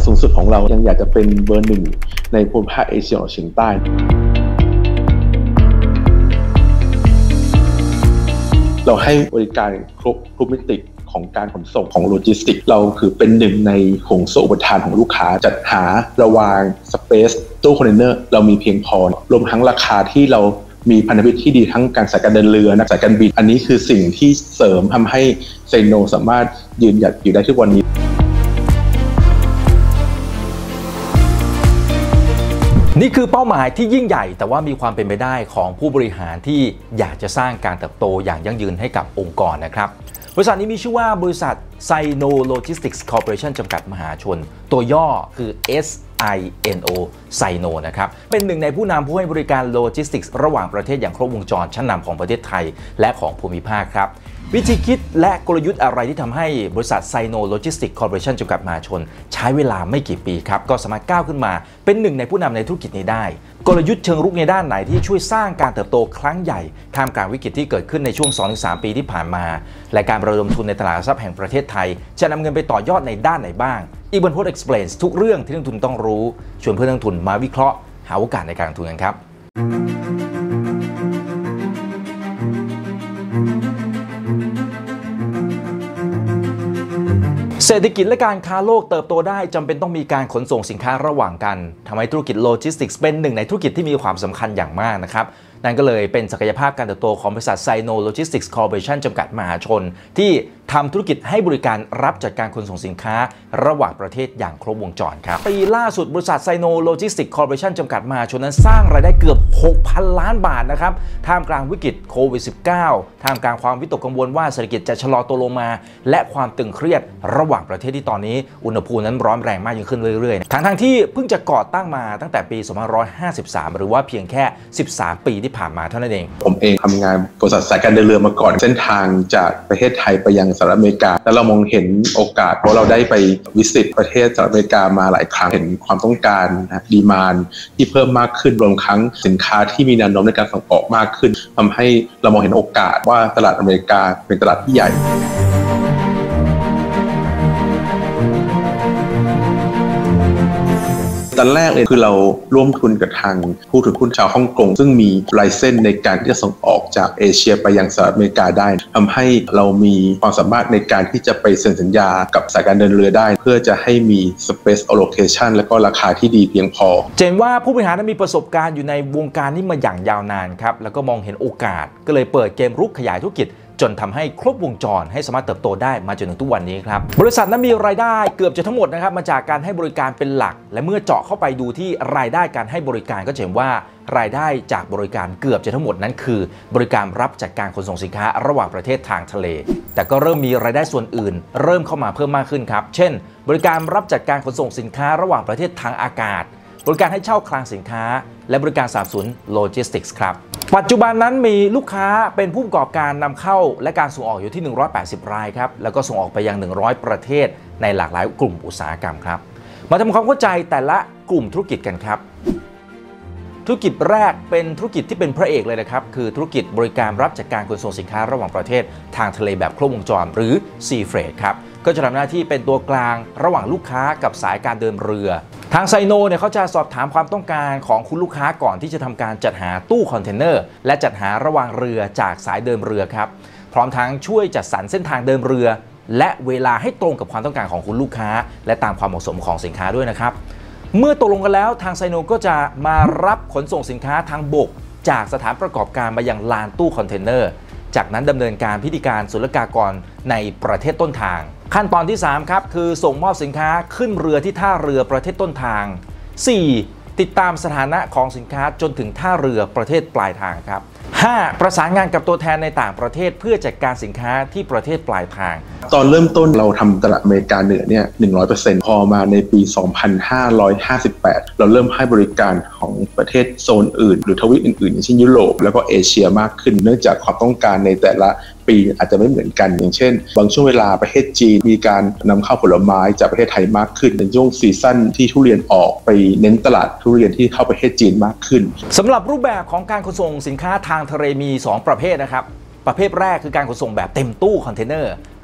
สูงสุดของเรายังอยากจะเป็นเบอร์หนึ่งในภูมิภาคเอเชียตะวันออกเฉียงใต้เราให้บริการครบทุกมิติของการขนส่งของโลจิสติกเราคือเป็นหนึ่งในห่วงโซ่อุปทานของลูกค้าจัดหาระวางสเปซตู้คอนเทนเนอร์เรามีเพียงพอรวมทั้งราคาที่เรามีพันธมิตรที่ดีทั้งการสายการเดินเรือนักสายการบินอันนี้คือสิ่งที่เสริมทำให้ไซโนสามารถยืนหยัดอยู่ได้ทุกวันนี้นี่คือเป้าหมายที่ยิ่งใหญ่แต่ว่ามีความเป็นไปได้ของผู้บริหารที่อยากจะสร้างการเติบโตอย่างยั่งยืนให้กับองค์กรนะครับบริษัทนี้มีชื่อว่าบริษัท Sino Logistics Corporation จำกัดมหาชนตัวย่อคือ SINO Sino นะครับเป็นหนึ่งในผู้นำผู้ให้บริการโลจิสติกส์ระหว่างประเทศอย่างครบวงจรชั้นนำของประเทศไทยและของภูมิภาคครับวิธีคิดและกลยุทธ์อะไรที่ทำให้บริษัท Sino Logistics Corporation จำกัดมหาชนใช้เวลาไม่กี่ปีครับก็สามารถก้าวขึ้นมาเป็นหนึ่งในผู้นำในธุรกิจนี้ได้กลยุทธ์เชิงรุกในด้านไหนที่ช่วยสร้างการเติบโตครั้งใหญ่ท่ามกลางวิกฤตที่เกิดขึ้นในช่วง 2-3 ปีที่ผ่านมาและการระดมทุนในตลาดหลักทรัพย์แห่งประเทศไทยจะนำเงินไปต่อยอดในด้านไหนบ้างอีกบนโพสต์ Explains ทุกเรื่องที่นักลงทุนต้องรู้ชวนเพื่อนนักลงทุนมาวิเคราะห์หาโอกาสในการลงทุนกันครับเศรษฐกิจและการค้าโลกเติบโตได้จำเป็นต้องมีการขนส่งสินค้าระหว่างกันทำให้ธุรกิจโลจิสติกส์เป็นหนึ่งในธุรกิจที่มีความสำคัญอย่างมากนะครับนั่นก็เลยเป็นศักยภาพการเติบโตของบริษัท Sino Logistics Corporation จำกัดมหาชนที่ทำธุรกิจให้บริการรับจัดการขนส่งสินค้าระหว่างประเทศอย่างครบวงจรครับปีล่าสุดบริษัท Sino Logistics Corporation จำกัดมหาชนนั้นสร้างรายได้เกือบ 6,000 ล้านบาทนะครับท่ามกลางวิกฤตโควิด -19 ท่ามกลางความวิตกกังวลว่าเศรษฐกิจจะชะลอตัวลงมาและความตึงเครียดระหว่างประเทศที่ตอนนี้อุณหภูมินั้นร้อนแรงมากยิ่งขึ้นเรื่อยๆทั้งที่เพิ่งจะก่อตั้งมาตั้งแต่ปี 2553 หรือว่าเพียงแค่ 13 ปีที่ผ่านมาเท่านั้นเองผมเองทำงานบริษัทสายการเดินเรือมาก่อนเส้นทางจากประเทศไทยไปยังสหรัฐอเมริกาแล้วเรามองเห็นโอกาสเพราะเราได้ไปวิสิตประเทศสหรัฐอเมริกามาหลายครั้งเห็นความต้องการดีมานด์ที่เพิ่มมากขึ้นรวมทั้งสินค้าที่มีแนวโน้มในการส่งออกมากขึ้นทำให้เรามองเห็นโอกาสว่าตลาดอเมริกาเป็นตลาดที่ใหญ่ตอนแรกเลยคือเราร่วมทุนกับทางผู้ถือหุ้นชาวฮ่องกงซึ่งมีไลเซนส์ในการที่จะส่งออกจากเอเชียไปยังสหรัฐอเมริกาได้ทำให้เรามีความสามารถในการที่จะไปเซ็นสัญญากับสายการเดินเรือได้เพื่อจะให้มี Space Allocation และก็ราคาที่ดีเพียงพอเจนว่าผู้บริหารมีประสบการณ์อยู่ในวงการนี้มาอย่างยาวนานครับแล้วก็มองเห็นโอกาสก็เลยเปิดเกมรุกขยายธุรกิจจนทำให้ครบวงจรให้สามารถเติบโตได้มาจนถึงทุกวันนี้ครับบริษัทนั้นมีรายได้เกือบจะทั้งหมดนะครับมาจากการให้บริการเป็นหลักและเมื่อเจาะเข้าไปดูที่รายได้การให้บริการก็จะเห็นว่ารายได้จากบริการเกือบจะทั้งหมดนั้นคือบริการรับจัดการขนส่งสินค้าระหว่างประเทศทางทะเลแต่ก็เริ่มมีรายได้ส่วนอื่นเริ่มเข้ามาเพิ่มมากขึ้นครับเช่นบริการรับจัดการขนส่งสินค้าระหว่างประเทศทางอากาศบริการให้เช่าคลังสินค้าและบริการสนับสนุนโลจิสติกส์ครับปัจจุบันนั้นมีลูกค้าเป็นผู้ประกอบการนำเข้าและการส่งออกอยู่ที่180รายครับแล้วก็ส่งออกไปยัง100ประเทศในหลากหลายกลุ่มอุตสาหกรรมครับมาทำความเข้าใจแต่ละกลุ่มธุรกิจกันครับธุรกิจแรกเป็นธุรกิจที่เป็นพระเอกเลยนะครับคือธุรกิจบริการรับจัดการขนส่งสินค้าระหว่างประเทศทางทะเลแบบครบวงจรหรือ Sea Freight ครับก็จะทำหน้าที่เป็นตัวกลางระหว่างลูกค้ากับสายการเดินเรือทางไซโนเนี่ยเขาจะสอบถามความต้องการของคุณลูกค้าก่อนที่จะทำการจัดหาตู้คอนเทนเนอร์และจัดหาระหว่างเรือจากสายเดินเรือครับพร้อมทั้งช่วยจัดสรรเส้นทางเดินเรือและเวลาให้ตรงกับความต้องการของคุณลูกค้าและตามความเหมาะสมของสินค้าด้วยนะครับเมื่อตกลงกันแล้วทางไซโนก็จะมารับขนส่งสินค้าทางบกจากสถานประกอบการมายังลานตู้คอนเทนเนอร์จากนั้นดำเนินการพิธีการศุลกากรในประเทศต้นทางขั้นตอนที่3ครับคือส่งมอบสินค้าขึ้นเรือที่ท่าเรือประเทศต้นทาง 4. ติดตามสถานะของสินค้าจนถึงท่าเรือประเทศปลายทางครับ 5. ประสานงานกับตัวแทนในต่างประเทศเพื่อจัดการสินค้าที่ประเทศปลายทางตอนเริ่มต้นเราทำตลาดอเมริกาเหนือเนี่ย 100% พอมาในปี 2558 เราเริ่มให้บริการของประเทศโซนอื่นหรือทวีปอื่นๆอย่างเช่นยุโรปแล้วก็เอเชียมากขึ้นเนื่องจากความต้องการในแต่ละปีอาจจะไม่เหมือนกันอย่างเช่นบางช่วงเวลาประเทศจีนมีการนำเข้าผลไม้จากประเทศไทยมากขึ้นในช่วงซีซั่นที่ทุเรียนออกไปเน้นตลาดทุเรียนที่เข้าประเทศจีนมากขึ้นสำหรับรูปแบบของการขนส่งสินค้าทางทะเลมี2ประเภทนะครับประเภทแรกคือการขนส่งแบบเต็มตู้คอนเทนเนอร์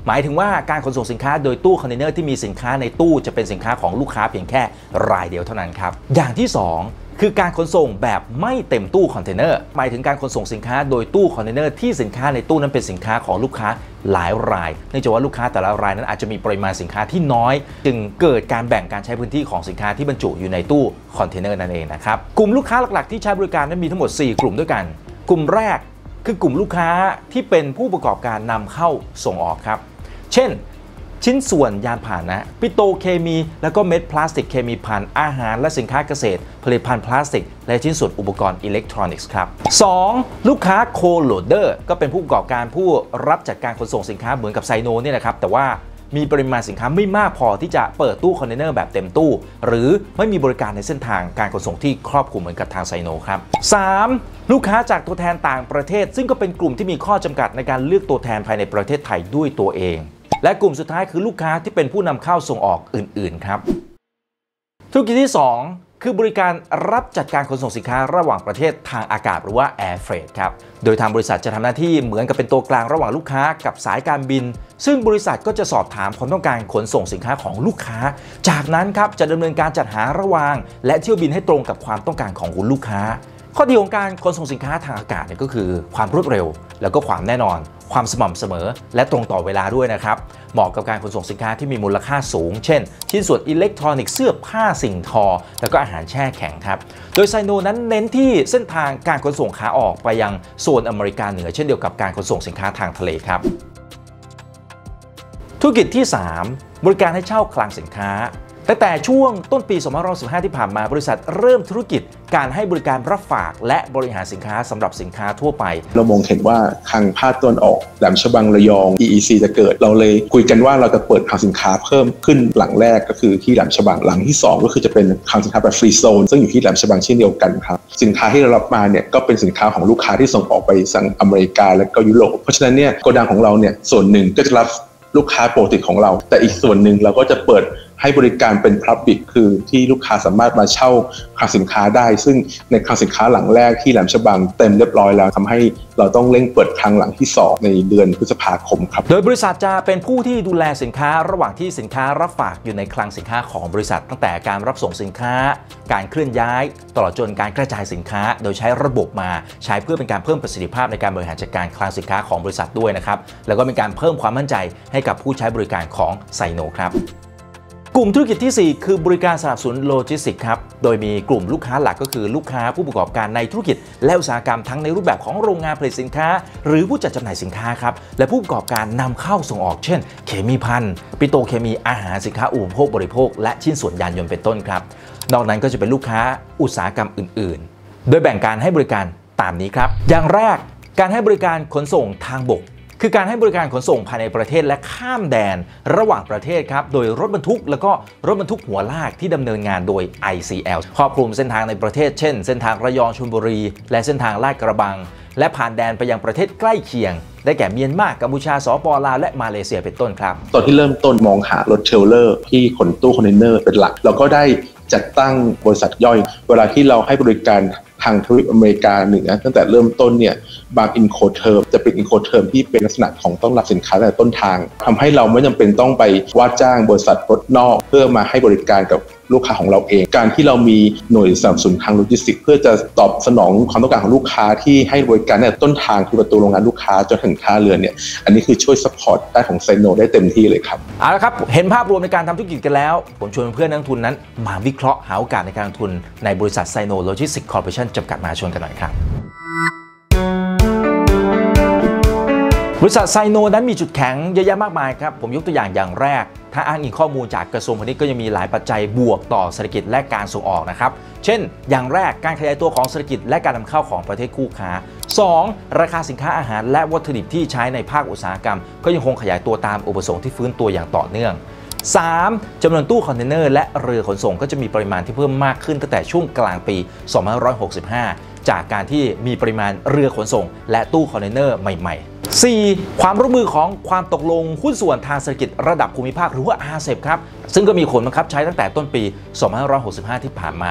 หมายถึงว่าการขนส่งสินค้าโดยตู้คอนเทนเนอร์ที่มีสินค้าในตู้จะเป็นสินค้าของลูกค้าเพียงแค่รายเดียวเท่านั้นครับอย่างที่2คือการขนส่งแบบไม่เต็มตู้คอนเทนเนอร์หมายถึงการขนส่งสินค้าโดยตู้คอนเทนเนอร์ที่สินค้าในตู้นั้นเป็นสินค้าของลูกค้าหลายรายเนื่องจากว่าลูกค้าแต่ละรายนั้นอาจจะมีปริมาณสินค้าที่น้อยจึงเกิดการแบ่งการใช้พื้นที่ของสินค้าที่บรรจุอยู่ในตู้คอนเทนเนอร์นั่นเองนะครับกลุ่มลูกค้าหลักๆที่ใช้บริการนั้นมีทั้งหมด4กลุ่มด้วยกันกลุ่มแรกคือกลุ่มลูกค้าที่เป็นผู้ประกอบการนำเข้าส่งออกครับเช่นชิ้นส่วนยานพาหนะปิโตรเคมีแล้วก็เม็ดพลาสติกเคมีภัณฑ์อาหารและสินค้าเกษตรผลิตภัณฑ์พลาสติกและชิ้นส่วนอุปกรณ์อิเล็กทรอนิกส์ครับ 2. ลูกค้าโคโหลดเดอร์ก็เป็นผู้ประกอบการผู้รับจัดการขนส่งสินค้าเหมือนกับไซโนเนี่ยนะครับแต่ว่ามีปริมาณสินค้าไม่มากพอที่จะเปิดตู้คอนเทนเนอร์แบบเต็มตู้หรือไม่มีบริการในเส้นทางการขนส่งที่ครอบคลุมเหมือนกับทางไซโนครับ 3. ลูกค้าจากตัวแทนต่างประเทศซึ่งก็เป็นกลุ่มที่มีข้อจำกัดในการเลือกตัวแทนภายในประเทศไทยด้วยตัวเองและกลุ่มสุดท้ายคือลูกค้าที่เป็นผู้นำเข้าส่งออกอื่นๆครับธุรกิจที่2คือบริการรับจัดการขนส่งสินค้าระหว่างประเทศทางอากาศหรือว่า Air Freight ครับโดยทางบริษัทจะทำหน้าที่เหมือนกับเป็นตัวกลางระหว่างลูกค้ากับสายการบินซึ่งบริษัทก็จะสอบถามความต้องการขนส่งสินค้าของลูกค้าจากนั้นครับจะดำเนินการจัดหาระหว่างและเที่ยวบินให้ตรงกับความต้องการของคุณลูกค้าข้อดีของการขนส่งสินค้าทางอากาศเนี่ยก็คือความรวดเร็วแล้วก็ความแน่นอนความสม่ำเสมอและตรงต่อเวลาด้วยนะครับเหมาะกับการขนส่งสินค้าที่มีมูลค่าสูงเช่นชิ้นส่วนอิเล็กทรอนิกส์เสื้อผ้าสิ่งทอแล้วก็อาหารแช่แข็งครับโดยไซโนนั้นเน้นที่เส้นทางการขนส่งขาออกไปยังโซนอเมริกาเหนือเช่นเดียวกับการขนส่งสินค้าทางทะเลครับธุรกิจที่3บริการให้เช่าคลังสินค้าตั้งแต่ช่วงต้นปี2515ที่ผ่านมาบริษัทเริ่มธุรกิจการให้บริการรับฝากและบริหารสินค้าสำหรับสินค้าทั่วไปเรามองเห็นว่าคลังภาคตะวันออกแหลมฉบังระยอง EEC จะเกิดเราเลยคุยกันว่าเราจะเปิดคลังสินค้าเพิ่มขึ้นหลังแรกก็คือที่แหลมฉบังหลังที่2ก็คือจะเป็นคลังสินค้าแบบฟรีโซนซึ่งอยู่ที่แหลมฉบังเช่นเดียวกันครับสินค้าที่เรารับมาเนี่ยก็เป็นสินค้าของลูกค้าที่ส่งออกไปสั่งอเมริกาและก็ยุโรปเพราะฉะนั้นเนี่ยโกดังของเราเนี่ยส่วนหนึ่งก็จะรับลูกค้าปกติของเราแต่อีกส่วนหนึ่งเราก็จะเปิดให้บริการเป็น Public คือที่ลูกค้าสามารถมาเช่าคลังสินค้าได้ซึ่งในคลังสินค้าหลังแรกที่แหลมฉบังเต็มเรียบร้อยแล้วทำให้เราต้องเร่งเปิดคลังหลังที่2ในเดือนพฤษภาคมครับโดยบริษัทจะเป็นผู้ที่ดูแลสินค้าระหว่างที่สินค้ารับฝากอยู่ในคลังสินค้าของบริษัทตั้งแต่การรับส่งสินค้าการเคลื่อนย้ายตลอดจนการกระจายสินค้าโดยใช้ระบบมาใช้เพื่อเป็นการเพิ่มประสิทธิภาพในการบริหารจัดการคลังสินค้าของบริษัทด้วยนะครับแล้วก็เป็นการเพิ่มความมั่นใจให้กับผู้ใช้บริการของไซโนครับกลุ่มธุรกิจที่4คือบริการสนับสนุนโลจิสติกส์ครับโดยมีกลุ่มลูกค้าหลักก็คือลูกค้าผู้ประกอบการในธุรกิจและอุตสาหกรรมทั้งในรูปแบบของโรงงานผลิตสินค้าหรือผู้จัดจำหน่ายสินค้าครับและผู้ประกอบการนำเข้าส่งออกเช่นเคมีภัณฑ์ปิโตรเคมีอาหารสินค้าอุปโภคบริโภคและชิ้นส่วนยานยนต์เป็นต้นครับนอกนั้นก็จะเป็นลูกค้าอุตสาหกรรมอื่นๆโดยแบ่งการให้บริการตามนี้ครับอย่างแรกการให้บริการขนส่งทางบกคือการให้บริการขนส่งภายในประเทศและข้ามแดนระหว่างประเทศครับโดยรถบรรทุกแล้วก็รถบรรทุกหัวลากที่ดำเนินงานโดย ICL ครอบคลุมเส้นทางในประเทศเช่นเส้นทางระยองชลบุรีและเส้นทางลาดกระบังและผ่านแดนไปยังประเทศใกล้เคียงได้แก่เมียนมากัมพูชาสป.ลาวและมาเลเซียเป็นต้นครับตอนที่เริ่มต้นมองหารถเทรลเลอร์ที่ขนตู้คอนเทนเนอร์เป็นหลักเราก็ได้จัดตั้งบริษัทย่อยเวลาที่เราให้บริการทางทวีปอเมริกาเหนือตั้งแต่เริ่มต้นเนี่ยบางอินโคเทอร์จะเป็นอินโคเทอร์ที่เป็นลักษณะของต้องรับสินค้าแต่ต้นทางทำให้เราไม่จำเป็นต้องไปว่าจ้างบริษัทรถนอกเพื่อมาให้บริการกับลูกค้าของเราเองการที่เรามีหน่วยสนับสนุนทางโลจิสติกส์เพื่อจะตอบสนองความต้องการของลูกค้าที่ให้บริการในต้นทางคือประตูโรงงานลูกค้าจนถึงท่าเรือเนี่ยอันนี้คือช่วยซัพพอร์ตได้ของไซโนได้เต็มที่เลยครับเอาละครับเห็นภาพรวมในการทำธุรกิจกันแล้วผมชวนเพื่อนนักลงทุนนั้นมาวิเคราะห์หาโอกาสในการลงทุนในบริษัทไซโนโลจิสติกส์คอร์ปอเรชั่นจำกัดมหาชนกันหน่อยครับบริษัทไซโนนั้นมีจุดแข็งเยอะแยะมากมายครับผมยกตัวอย่างแรกถ้าอ้างอิงข้อมูลจากกระทรวงพาณิชย์ก็ยังมีหลายปัจจัยบวกต่อเศรษฐกิจและการส่งออกนะครับเช่นอย่างแรกการขยายตัวของเศรษฐกิจและการนำเข้าของประเทศคู่ค้า 2. ราคาสินค้าอาหารและวัตถุดิบที่ใช้ในภาคอุตสาหกรรมก็ยังคงขยายตัวตามอุปสงค์ที่ฟื้นตัวอย่างต่อเนื่อง 3. จำนวนตู้คอนเทนเนอร์และเรือขนส่งก็จะมีปริมาณที่เพิ่มมากขึ้นตั้งแต่ช่วงกลางปี 2565 จากการที่มีปริมาณเรือขนส่งและตู้คอนเทนเนอร์ใหม่ๆ 4. ความร่วมมือของความตกลงหุ้นส่วนทางเศรษฐกิจระดับภูมิภาคหรือว่า RCEP ครับซึ่งก็มีผลบังคับใช้ตั้งแต่ต้นปี 2565 ที่ผ่านมา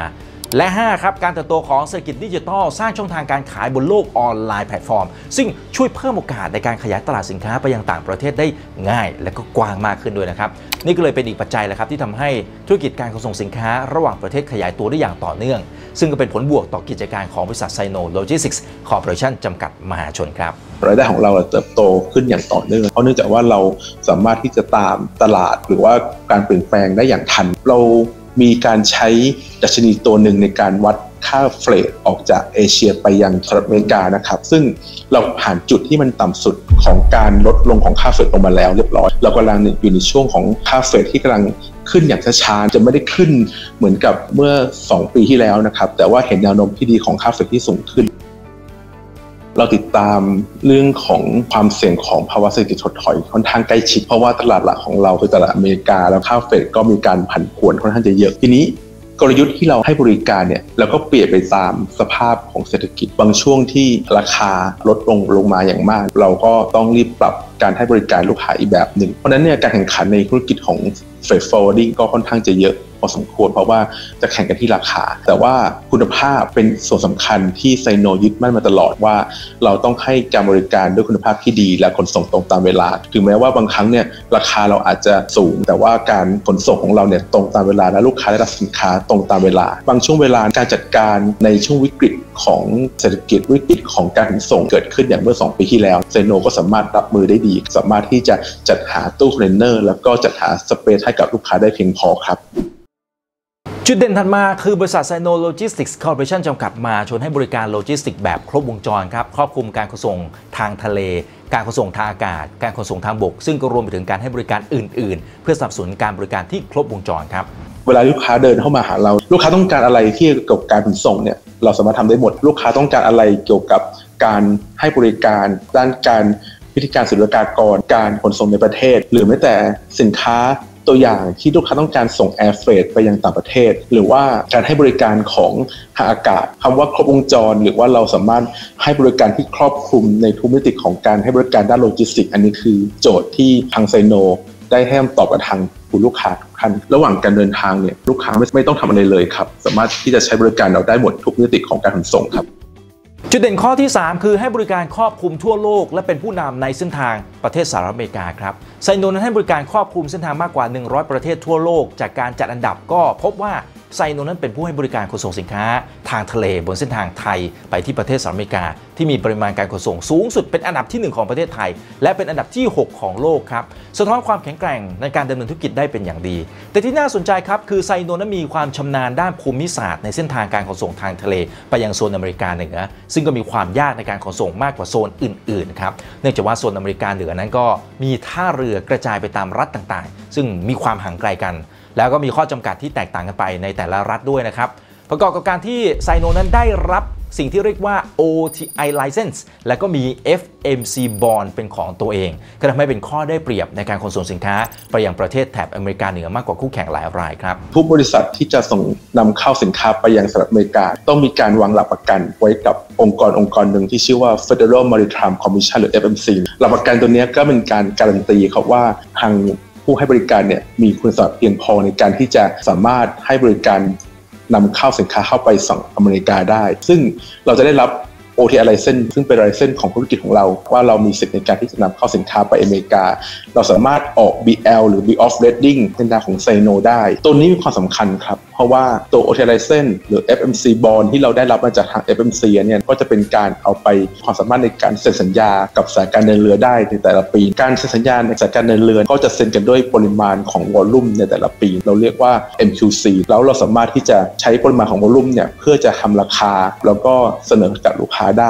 และ5ครับการเติบโตของเศรษฐกิจดิจิทัลสร้างช่องทางการขายบนโลกออนไลน์แพลตฟอร์มซึ่งช่วยเพิ่มโอกาสในการขยายตลาดสินค้าไปยังต่างประเทศได้ง่ายและก็กว้างมากขึ้นด้วยนะครับนี่ก็เลยเป็นอีกปัจจัยแหละครับที่ทำให้ธุรกิจการขนส่งสินค้าระหว่างประเทศขยายตัวได้อย่างต่อเนื่องซึ่งก็เป็นผลบวกต่อกิจการของบริษัทไซโนโลจิสติกส์คอร์ปอเรชั่นจำกัดมหาชนครับรายได้ของเราเติบโตขึ้นอย่างต่อเนื่องเพราะเนื่องจากว่าเราสามารถที่จะตามตลาดหรือว่าการเปลี่ยนแปลงได้อย่างทันเรามีการใช้ดัชนีตัวหนึ่งในการวัดค่าเฟรตออกจากเอเชียไปยังสหรัฐอเมริกานะครับซึ่งเราผ่านจุดที่มันต่ำสุดของการลดลงของค่าเฟรตลงมาแล้วเรียบร้อยเรากำลังอยู่ในช่วงของค่าเฟรตที่กำลังขึ้นอย่างช้าๆจะไม่ได้ขึ้นเหมือนกับเมื่อ2ปีที่แล้วนะครับแต่ว่าเห็นแนวโน้มที่ดีของค่าเฟรตที่สูงขึ้นเราติดตามเรื่องของความเสี่ยงของภาวะเศรษฐกิจถดถอยค่อนข้างใกล้ชิดเพราะว่าตลาดหลักของเราคือตลาดอเมริกาแล้วค่าเฟดก็มีการผันผวนค่อนข้างจะเยอะทีนี้กลยุทธ์ที่เราให้บริการเนี่ยเราก็เปลี่ยนไปตามสภาพของเศรษฐกิจบางช่วงที่ราคาลดลงมาอย่างมากเราก็ต้องรีบปรับการให้บริการลูกค้าอีกแบบหนึ่งเพราะฉะนั้นเนี่ยการแข่งขันในธุรกิจของ Freight Forwarding ก็ค่อนข้างจะเยอะพอสมควรเพราะว่าจะแข่งกันที่ราคาแต่ว่าคุณภาพเป็นส่วนสำคัญที่ไซโนยึดมั่นมาตลอดว่าเราต้องให้การบริการด้วยคุณภาพที่ดีและขนส่งตรงตามเวลาถึงแม้ว่าบางครั้งเนี่ยราคาเราอาจจะสูงแต่ว่าการขนส่งของเราเนี่ยตรงตามเวลาและลูกค้าได้รับสินค้าตรงตามเวลาบางช่วงเวลาการจัดการในช่วงวิกฤตของเศรษฐกิจวิกฤตของการขนส่งเกิดขึ้นอย่างเมื่อ2ปีที่แล้วไซโนก็สามารถรับมือได้ดีสามารถที่จะจัดหาตู้คอนเทนเนอร์แล้วก็จัดหาสเปซให้กับลูกค้าได้เพียงพอครับจุดเด่นถัดมาคือบริษัทไซโนโลจิสติกส์คอร์ปอเรชั่นจำกัดมาชนให้บริการโลจิสติกส์แบบครบวงจรครับครอบคลุมการขนส่งทางทะเลการขนส่งทางอากาศการขนส่งทางบกซึ่งก็รวมไปถึงการให้บริการอื่นๆเพื่อสนับสนุนการบริการที่ครบวงจรครับเวลาลูกค้าเดินเข้ามาหาเราลูกค้าต้องการอะไรที่เกี่ยวกับการขนส่งเนี่ยเราสามารถทำได้หมดลูกค้าต้องการอะไรเกี่ยวกับการให้บริการด้านการวิธีการศุลกากรการขนส่งในประเทศหรือแม้แต่สินค้าตัวอย่างที่ลูกค้าต้องการส่งแอร์เฟรทไปยังต่างประเทศหรือว่าการให้บริการของทางอากาศคำว่าครบวงจรหรือว่าเราสามารถให้บริการที่ครอบคลุมในทุกมิติของการให้บริการด้านโลจิสติกส์อันนี้คือโจทย์ที่ทางไซโนได้ให้คำตอบกับทางผู้ลูกค้าทุกท่านระหว่างการเดินทางเนี่ยลูกค้าไม่ต้องทำอะไรเลยครับสามารถที่จะใช้บริการเราได้หมดทุกมิติของการขนส่งครับจุดเด่นข้อที่ 3 คือให้บริการครอบคลุมทั่วโลกและเป็นผู้นำในเส้นทางประเทศสหรัฐอเมริกาครับไซโนนั้นให้บริการครอบคลุมเส้นทางมากกว่า100ประเทศทั่วโลกจากการจัดอันดับก็พบว่าไซโนนั้นเป็นผู้ให้บริการขนส่งสินค้าทางทะเลบนเส้นทางไทยไปที่ประเทศสหรัฐอเมริกาที่มีปริมาณการขนส่งสูงสุดเป็นอันดับที่1ของประเทศไทยและเป็นอันดับที่6ของโลกครับสะท้อนความแข็งแกร่งในการดำเนินธุรกิจได้เป็นอย่างดีแต่ที่น่าสนใจครับคือไซโนนั้นมีความชำนาญด้านภูมิศาสตร์ในเส้นทางการขนส่งทางทะเลไปยังโซนอเมริกาเหนือซึ่งก็มีความยากในการขนส่งมากกว่าโซนอื่นๆครับเนื่องจากว่าโซนอเมริกาเหนือนั้นก็มีท่าเรือกระจายไปตามรัฐต่างๆซึ่งมีความห่างไกลกันแล้วก็มีข้อจำกัดที่แตกต่างกันไปในแต่ละรัฐด้วยนะครับประกอบกับการที่ไซโนนั้นได้รับสิ่งที่เรียกว่า OTI license และก็มี FMC bond เป็นของตัวเองก็ทำให้เป็นข้อได้เปรียบในการขนส่งสินค้าไปยังประเทศแถบอเมริกาเหนือมากกว่าคู่แข่งหลายรายครับผู้บริษัทที่จะส่งนำเข้าสินค้าไปยังสหรัฐอเมริกาต้องมีการวางหลักประกันไว้กับองค์กรหนึ่งที่ชื่อว่า Federal Maritime Commission หรือ FMC หลักประกันตัวนี้ก็เป็นการการันตีครับว่าทางผู้ให้บริการเนี่ยมีคุณสมบัติเพียงพอในการที่จะสามารถให้บริการนำเข้าสินค้าเข้าไปฝั่งอเมริกาได้ซึ่งเราจะได้รับ OTI license ซึ่งเป็น license ของธุรกิจของเราว่าเรามีสิทธิในการที่จะนำเข้าสินค้าไปอเมริกาเราสามารถออก BL หรือ Bill of Lading เป็นทางของไซโนได้ตัวนี้มีความสำคัญครับเพราะว่าตัว OTI license หรือ FMC bond ที่เราได้รับมาจากทาง FMC เนี่ยก็จะเป็นการเอาไปความสามารถในการเซ็นสัญญากับสายการเดินเรือได้ในแต่ละปีการเซ็นสัญญาในสายการเดินเรือก็จะเซ็นกันด้วยปริมาณของวอลลุ่มในแต่ละปีเราเรียกว่า MQC แล้วเราสามารถที่จะใช้ปริมาณของวอลลุ่มเนี่ยเพื่อจะทำราคาแล้วก็เสนอกับลูกค้าได้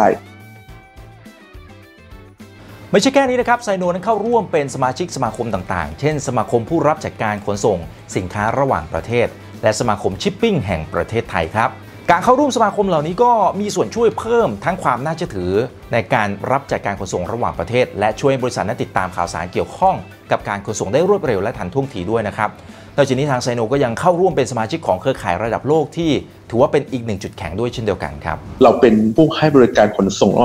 ไม่ใช่แค่นี้นะครับไซโนนั้นเข้าร่วมเป็นสมาชิกสมาคมต่างๆเช่นสมาคมผู้รับจัดการขนส่งสินค้าระหว่างประเทศและสมาคมชิปปิ้งแห่งประเทศไทยครับการเข้าร่วมสมาคมเหล่านี้ก็มีส่วนช่วยเพิ่มทั้งความน่าเชื่อถือในการรับจัดการขนส่งระหว่างประเทศและช่วยบริษัทนั้นติดตามข่าวสารเกี่ยวข้องกับการขนส่งได้รวดเร็วและทันท่วงทีด้วยนะครับนอกจากนี้ทางไซโนก็ยังเข้าร่วมเป็นสมาชิกของเครือข่ายระดับโลกที่ถือว่าเป็นอีกหนึ่งจุดแข็งด้วยเช่นเดียวกันครับเราเป็นผู้ให้บริการขนส่งระหว่างประเทศ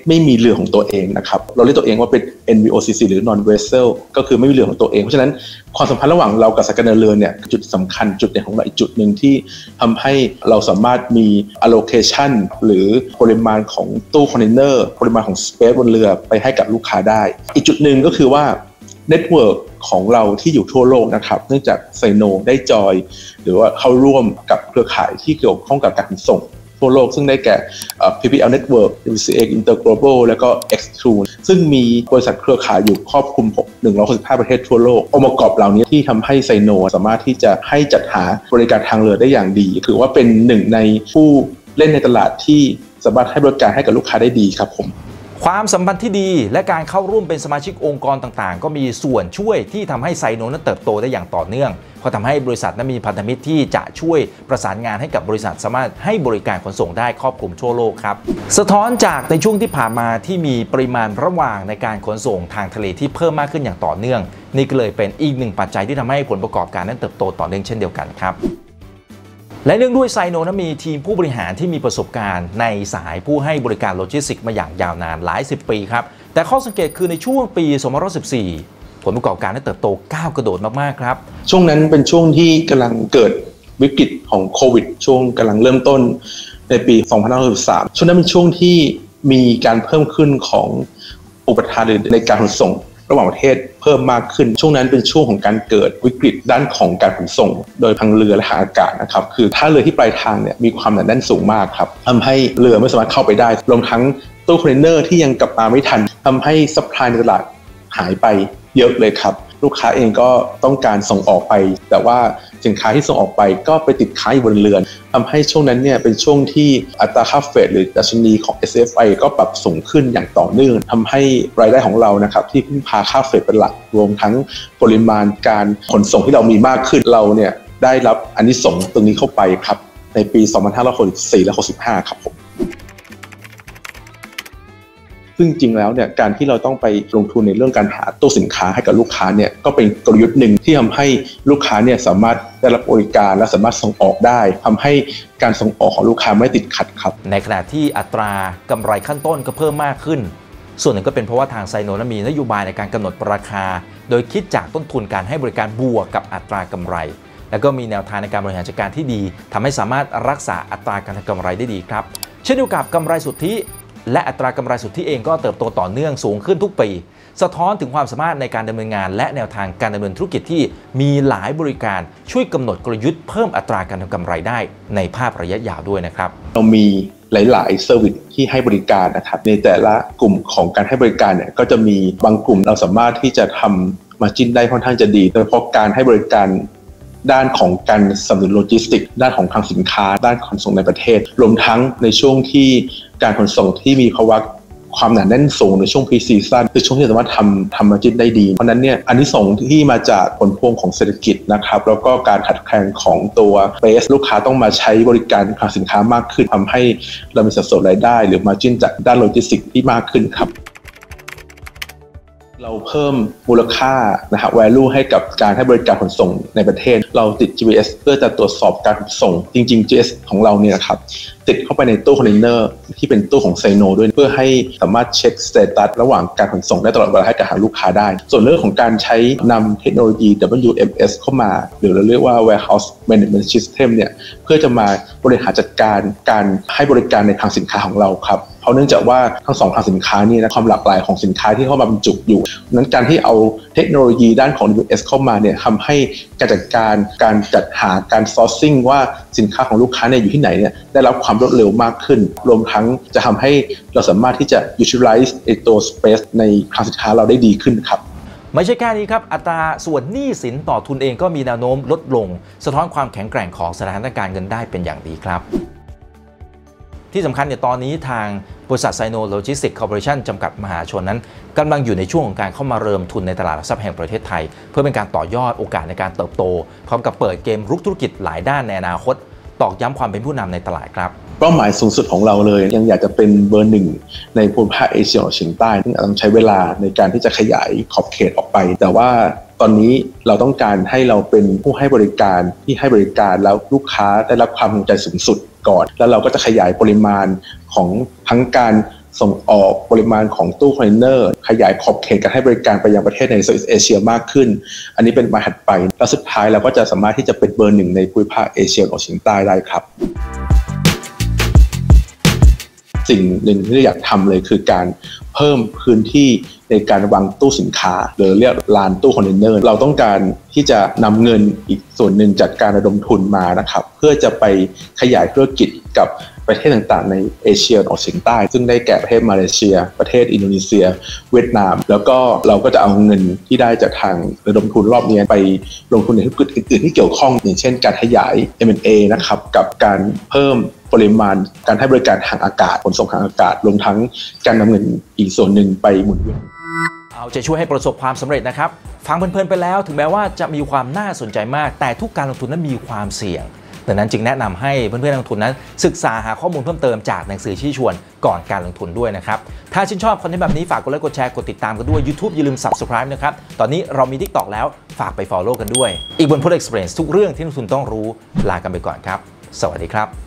ไม่มีเรือของตัวเองนะครับเราเรียกตัวเองว่าเป็น NVOCC หรือ non vessel ก็คือไม่มีเรือของตัวเองเพราะฉะนั้นความสัมพันธ์ระหว่างเรากับสายการเดินเรือเนี่ยจุดสำคัญจุดเด่นของเราอีกจุดหนึ่งที่ทำให้เราสามารถมี allocation หรือปริมาณของตู้คอนเทนเนอร์ปริมาณของ space บนเรือไปให้กับลูกค้าได้อีกจุดหนึ่งก็คือว่าเน็ตเวิร์กของเราที่อยู่ทั่วโลกนะครับเนื่องจากไซโนได้จอยหรือว่าเข้าร่วมกับเครือข่ายที่เกี่ยวข้องกับการขนส่งทั่วโลกซึ่งได้แก่ PPL Network, UCX Interglobal แล้วก็ X2 ซึ่งมีบริษัทเครือข่ายอยู่ครอบคลุม165ประเทศทั่วโลกองค์ประกอบเหล่านี้ที่ทำให้ไซโนสามารถที่จะให้จัดหาบริการทางเรือได้อย่างดีถือว่าเป็นหนึ่งในผู้เล่นในตลาดที่สามารถให้บริการให้กับลูกค้าได้ดีครับผมความสัมพันธ์ที่ดีและการเข้าร่วมเป็นสมาชิกองค์กรต่างๆก็มีส่วนช่วยที่ทำให้ไซโนนั้นเติบโตได้อย่างต่อเนื่องเพราะทำให้บริษัทนั้นมีพันธมิตรที่จะช่วยประสานงานให้กับบริษัทสามารถให้บริการขนส่งได้ครอบคลุมทั่วโลกครับสะท้อนจากในช่วงที่ผ่านมาที่มีปริมาณระหว่างในการขนส่งทางทะเลที่เพิ่มมากขึ้นอย่างต่อเนื่องนี่ก็เลยเป็นอีกหนึ่งปัจจัยที่ทำให้ผลประกอบการนั้นเติบโตต่อเนื่องเช่นเดียวกันครับและเนื่องด้วยไซโนนั้นมีทีมผู้บริหารที่มีประสบการณ์ในสายผู้ให้บริการโลจิสติกส์มาอย่างยาวนานหลาย10 ปีครับแต่ข้อสังเกตคือในช่วงปี2014ผลประกอบการนั้นเติบโตก้าวกระโดดมากๆครับช่วงนั้นเป็นช่วงที่กำลังเกิดวิกฤตของโควิดช่วงกำลังเริ่มต้นในปี2563ช่วงนั้นเป็นช่วงที่มีการเพิ่มขึ้นของอุปทานในการขนส่งระหว่างประเทศเพิ่มมากขึ้นช่วงนั้นเป็นช่วงของการเกิดวิกฤตด้านของการขนส่งโดยทางเรือและทางอากาศนะครับคือท่าเรือที่ปลายทางเนี่ยมีความหนาแน่นสูงมากครับทำให้เรือไม่สามารถเข้าไปได้รวมทั้งตู้คอนเทนเนอร์ที่ยังกลับมาไม่ทันทำให้ซัพพลายในตลาดหายไปเยอะเลยครับลูกค้าเองก็ต้องการส่งออกไปแต่ว่าสินค้าที่ส่งออกไปก็ไปติดค้างอยู่บนเรือทำให้ช่วงนั้นเนี่ยเป็นช่วงที่อัตราค่าเฟรตหรือดัชนีของ SFI ก็ปรับสูงขึ้นอย่างต่อเนื่องทำให้รายได้ของเรานะครับที่พึ่งพาค่าเฟรตเป็นหลักรวมทั้งปริมาณการขนส่งที่เรามีมากขึ้นเราเนี่ยได้รับอานิสงส์ตรงนี้เข้าไปครับในปี2564และ65ครับผมซึ่งจริงแล้วเนี่ยการที่เราต้องไปลงทุนในเรื่องการหาตู้สินค้าให้กับลูกค้าเนี่ยก็เป็นกลยุทธ์หนึ่งที่ทำให้ลูกค้าเนี่ยสามารถได้รับบริการและสามารถส่งออกได้ทำให้การส่งออกของลูกค้าไม่ติดขัดครับในขณะที่อัตรากำไรขั้นต้นก็เพิ่มมากขึ้นส่วนหนึ่งก็เป็นเพราะว่าทางไซโนนั้นมีนโยบายในการกำหนดราคาโดยคิดจากต้นทุนการให้บริการบวกกับอัตรากำไรแล้วก็มีแนวทางในการบริหารจัดการที่ดีทำให้สามารถรักษาอัตราการทำกำไรได้ดีครับเช่นเดียวกับกำไรสุทธิและอัตรากำไรสุทธิเองก็เติบโตต่อเนื่องสูงขึ้นทุกปีสะท้อนถึงความสามารถในการดำเนินงานและแนวทางการดำเนินธุรกิจที่มีหลายบริการช่วยกำหนดกลยุทธ์เพิ่มอัตราการทำกำไรได้ในภาพระยะยาวด้วยนะครับเรามีหลายๆเซอร์วิสที่ให้บริการนะครับในแต่ละกลุ่มของการให้บริการเนี่ยก็จะมีบางกลุ่มเราสามารถที่จะทำมาร์จิ้นได้ค่อนข้างจะดีโดยเฉพาะการให้บริการด้านของการสนับสนุนโลจิสติกส์ด้านของทางสินค้าด้านขนส่งในประเทศรวมทั้งในช่วงที่การขนส่งที่มีภาวะความหนาแน่นสูงในช่วง Peak Season คือช่วงที่สามารถทำมาร์จิ้นได้ดีเพราะนั้นเนี่ยอานิสงส์ที่มาจากผลพวงของเศรษฐกิจนะครับแล้วก็การขาดแคลนของตัวเบสลูกค้าต้องมาใช้บริการทางสินค้ามากขึ้นทำให้เรามีสัดส่วนรายได้หรือมาร์จิ้นจากด้านโลจิสติกส์ที่มากขึ้นครับเราเพิ่มมูลค่านะครับ value ให้กับการให้บริการขนส่งในประเทศเราติด GPS เพื่อจะตรวจสอบการขนส่งจริงๆ GPS ของเราเนี่ยนะครับติดเข้าไปในตู้คอนเทนเนอร์ที่เป็นตู้ของไซโนด้วยเพื่อให้สามารถเช็คสเตตัสระหว่างการขนส่งได้ตลอดเวลาให้กับทางลูกค้าได้ส่วนเรื่องของการใช้นำเทคโนโลยี WMS เข้ามาหรือเราเรียกว่า Warehouse Management System เนี่ยเพื่อจะมาบริหารจัดการการให้บริการในทางสินค้าของเราครับเพราะเนื่องจากว่าทั้งสองทางสินค้านี่นะความหลากหลายของสินค้าที่เข้ามาบรรจุอยู่นั้นการที่เอาเทคโนโลยีด้านของ WMS เข้ามาเนี่ยทำให้การจัดการการจัดหาการ sourcing ว่าสินค้าของลูกค้าเนี่ยอยู่ที่ไหนเนี่ยได้รับความรวดเร็วมากขึ้นรวมทั้งจะทำให้เราสามารถที่จะ utilize ตัว space ในคลังสินค้าเราได้ดีขึ้นครับไม่ใช่แค่นี้ครับอัตราส่วนหนี้สินต่อทุนเองก็มีแนวโน้มลดลงสะท้อนความแข็งแกร่งของสถานการณ์เงินได้เป็นอย่างดีครับที่สำคัญเนี่ยตอนนี้ทางบริษัทไซโนโลจิสติกส์คอร์ปอเรชั่นจำกัดมหาชนนั้นกำลังอยู่ในช่วงของการเข้ามาเริ่มทุนในตลาดหลักทรัพย์แห่งประเทศไทยเพื่อเป็นการต่อยอดโอกาสในการเติบโตพร้อมกับเปิดเกมรุกธุรกิจหลายด้านในอนาคตตอกย้ำความเป็นผู้นำในตลาดครับเป้าหมายสูงสุดของเราเลยยังอยากจะเป็นเบอร์หนึ่งในภูมิภาคเอเชียตะวันออกเฉียงใต้ซึ่งต้องใช้เวลาในการที่จะขยายขอบเขตออกไปแต่ว่าตอนนี้เราต้องการให้เราเป็นผู้ให้บริการที่ให้บริการแล้วลูกค้าได้รับความภูมิใจสูงสุดก่อนแล้วเราก็จะขยายปริมาณของทั้งการส่งออกปริมาณของตู้คอนเทนเนอร์ขยายขอบเขตการให้บริการไปยังประเทศในเซาท์อีสต์เอเชียมากขึ้นอันนี้เป็นมาถัดไปและสุดท้ายเราก็จะสามารถที่จะเป็นเบอร์หนึ่งในภูมิภาคเอเชียตะวันออกเฉียงใต้ได้ครับสิ่งหนึ่งที่อยากทำเลยคือการเพิ่มพื้นที่ในการวางตู้สินค้าหรือเรียกลานตู้คอนเทนเนอร์เราต้องการที่จะนำเงินอีกส่วนหนึ่งจากการระดมทุนมานะครับเพื่อจะไปขยายธุรกิจกับประเทศต่างๆในเอเชียตะวันออกเฉียงใต้ซึ่งได้แก่ประเทศมาเลเซียประเทศอินโดนีเซียเวียดนามแล้วก็เราก็จะเอาเงินที่ได้จากทางระดมทุนรอบนี้ไปลงทุนในธุรกิจอื่นๆที่เกี่ยวข้องอย่างเช่นการขยาย M&A นะครับกับการเพิ่มปริมาณการให้บริการทางอากาศขนส่งทางอากาศรวมทั้งการนำเงินอีกส่วนหนึ่งไปหมุนเวียนเอาใจช่วยให้ประสบความสำเร็จนะครับฟังเพลินๆไปแล้วถึงแม้ว่าจะมีความน่าสนใจมากแต่ทุกการลงทุนนั้นมีความเสี่ยงดังนั้นจึงแนะนำให้เพื่อนๆนักลงทุนนั้นศึกษาหาข้อมูลเพิ่มเติมจากหนังสือชี้ชวนก่อนการลงทุนด้วยนะครับถ้าชื่นชอบคอนเทนต์แบบนี้ฝากกดไลค์กดแชร์กดติดตามกันด้วย YouTube อย่าลืม Subscribe นะครับตอนนี้เรามี TikTok แล้วฝากไป Follow กันด้วยอีกบน Product Experience ทุกเรื่องที่นักลงทุนต้องรู้ลากันไปก่อนครับสวัสดีครับ